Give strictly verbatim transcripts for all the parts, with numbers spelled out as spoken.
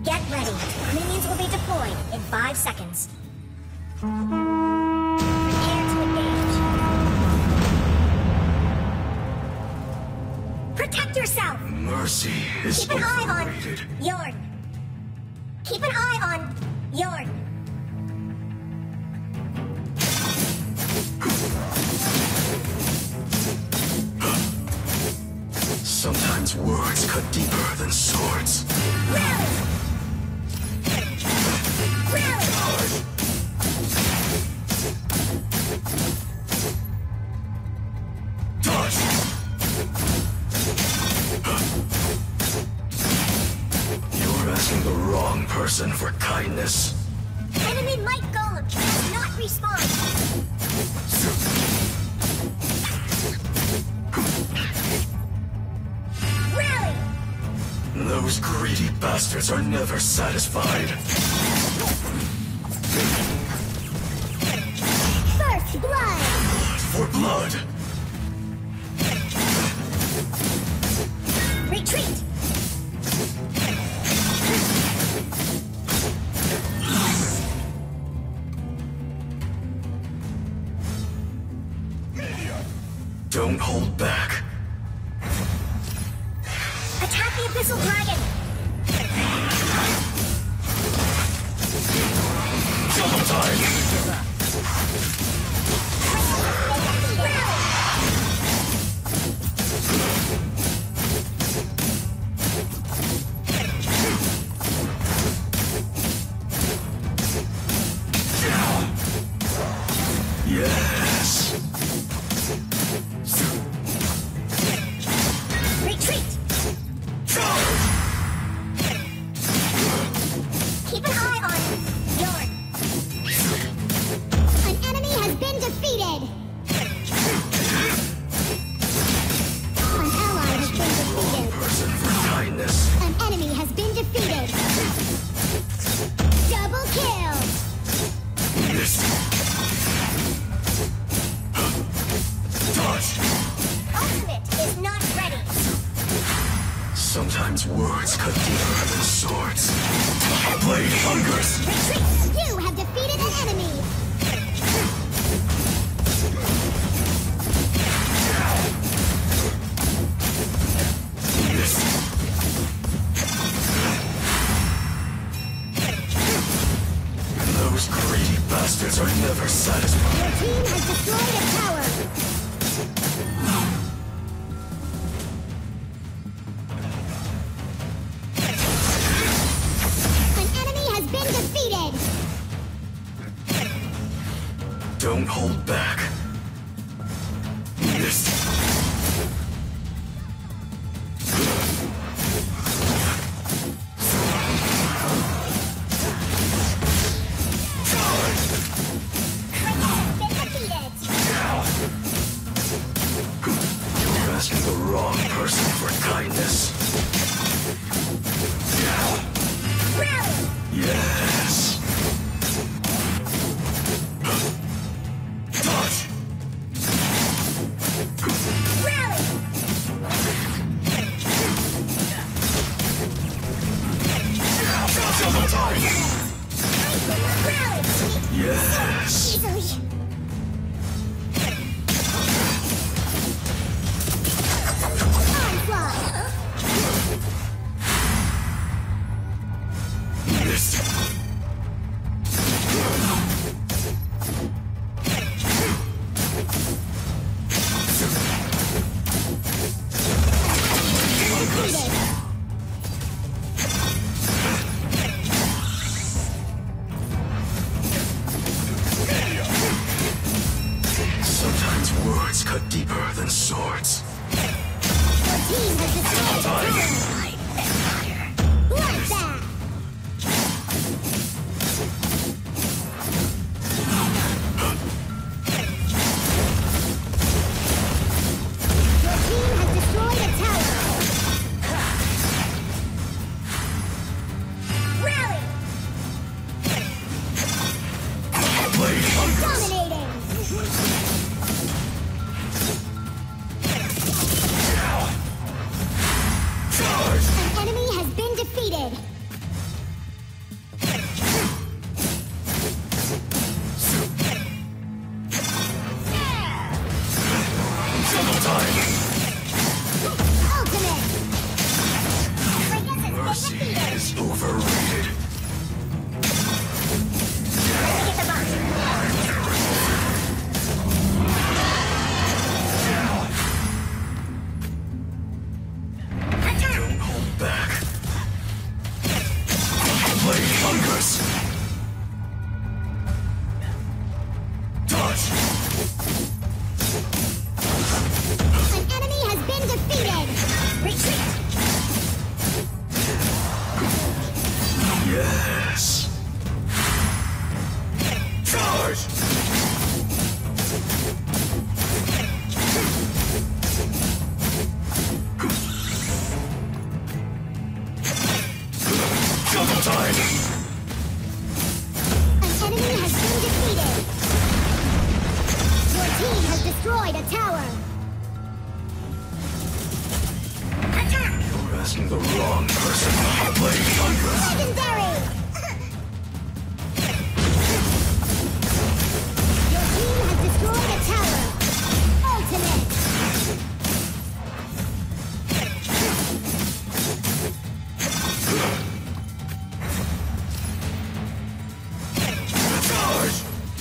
Get ready. Minions will be deployed in five seconds. Prepare to engage. Protect yourself! Mercy is Keep an eye overrated. on Yorn. Keep an eye on Yorn. Sometimes words cut deeper than swords. Rally! Rally! Dodge! You're asking the wrong person for kindness. Enemy Might Golem does not respawn. Rally! Those greedy bastards are never satisfied. First blood! For blood! Retreat! Don't hold back. Attack the Abyssal Dragon! Double time! Rally! Yes! Retreat! Keep an eye on Yorn. An enemy has been defeated! An ally has been defeated. Person for kindness. An enemy has been defeated. Double kill! Yes. Dodge! Ultimate is not ready. Sometimes words cut deeper than swords. Blade hungers! Retreat! You have defeated an enemy! Yes. Those greedy bastards are never satisfied. Your team has destroyed a tower! An enemy has been defeated! Don't hold back. Yes. Been defeated! You're asking the wrong person for kindness. Rally! Yes. Dodge! Rally! Double time! Rally! Yes. Easily! Onslaught! Yes. Defeated! Yes. Charge! Double time! An enemy has been defeated. Your team has destroyed a tower. Attack! You're asking the wrong person. Blade Thunderous! Legendary! Your team has destroyed a tower. Ultimate! Charge!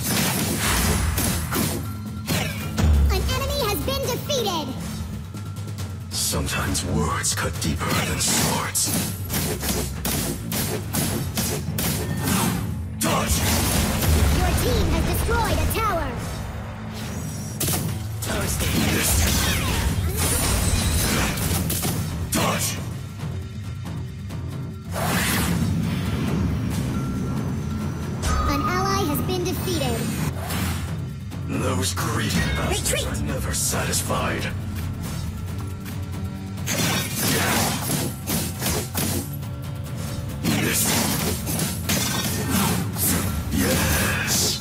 An enemy has been defeated. Sometimes words cut deeper than swords. Dodge! Your team has destroyed a tower. Missed. Dodge! An ally has been defeated. Those greedy bastards Retreat! are never satisfied. Missed. Yes.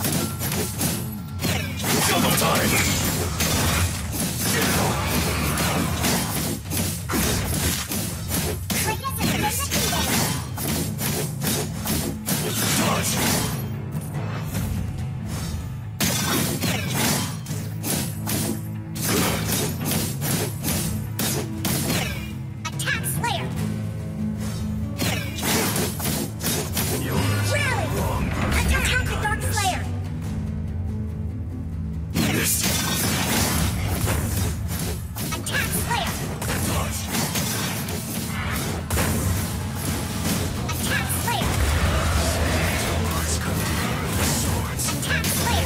Double time! Kratos has been defeated. Dodge! Attack Slayer. You're asking Rally! the wrong person. Attack the Dark Slayer. Missed. Attack Slayer. Dodge! Attack Slayer. Words cut deeper than swords. Attack Slayer.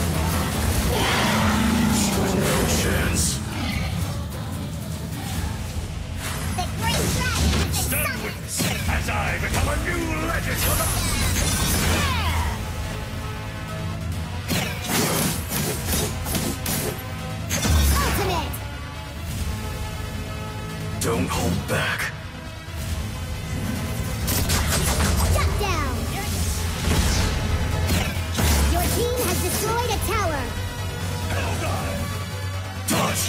No chance. The Great Dragon has been summoned. As I become a new legend for the... Ultimate. Don't hold back. Shut down. Your team has destroyed a tower. Dodge!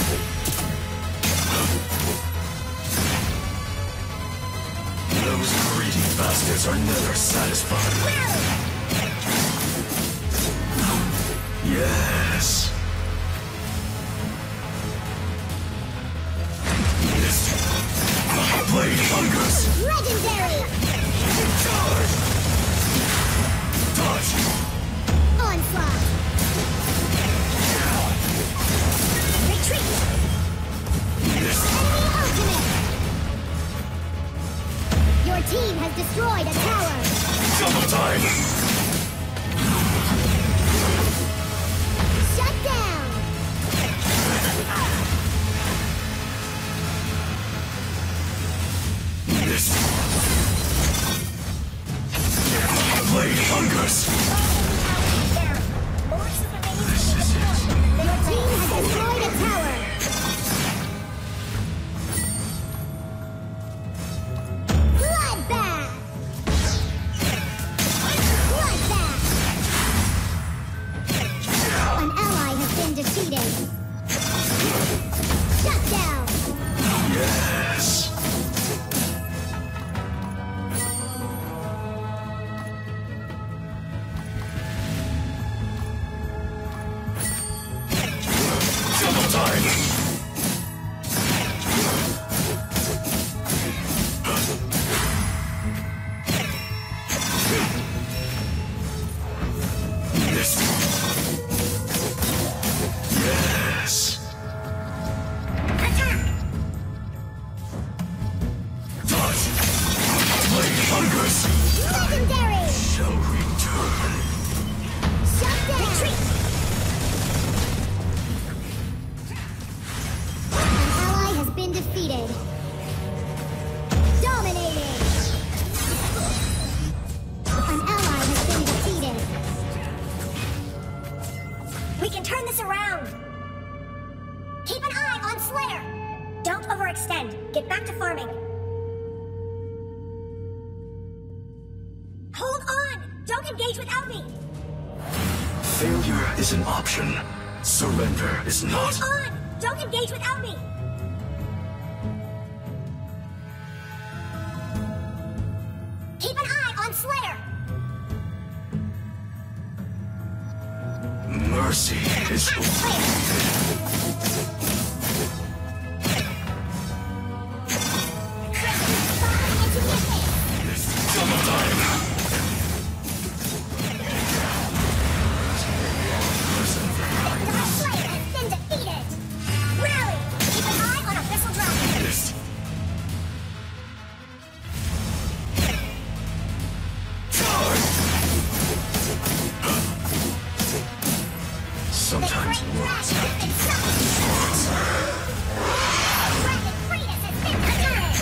Those greedy bastards are never satisfied. Yes. Missed. Blade Thunderous! Legendary. Charge! Dodge! Onslaught. Retreat. Missed. Enemy ultimate. Your team has destroyed a tower. Double time! Shut down. Missed. Blade Thunderous! This is it. Your team has destroyed a tower. Bloodbath. Bloodbath. An ally has been defeated. Shut down. Yes. Double time! Missed. Yes. Attack. Dodge! Blade Thunderous! Legendary. Shall return. Shut down. Retreat. An ally has been defeated. Dominating. Don't engage without me! Failure is an option. Surrender is not. Hold on! Don't engage without me! Keep an eye on Slayer! Mercy is double time. Slayer has been defeated! Rally! Keep an eye on Abyssal Dragon! This sometimes words have deep thoughts. Dragon Freedom has been returned!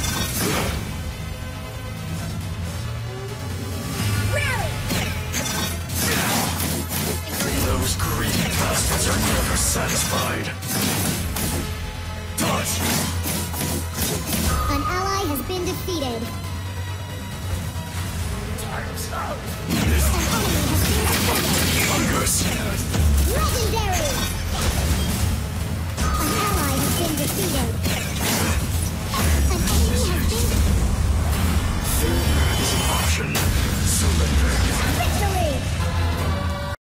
Rally! Those greedy bastards are never satisfied. Dodge! An ally has been defeated. This An enemy has been defeated. Hungers!